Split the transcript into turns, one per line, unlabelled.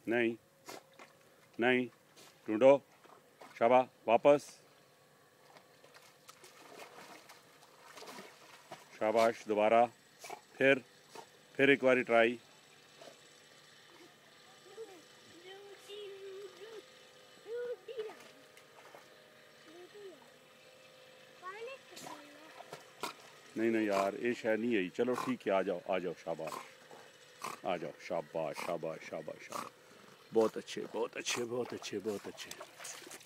नहीं नहीं, ढूंढो। शाबाश, वापस। शाबाश, दोबारा। फिर एक बारी ट्राई। नहीं नहीं यार, ये शायद नहीं आई। चलो ठीक है, आ जाओ आ जाओ, शाबाश आ जाओ, शाबाश शाबाश शाबाश शाबाश, बहुत अच्छे बहुत अच्छे बहुत अच्छे बहुत अच्छे।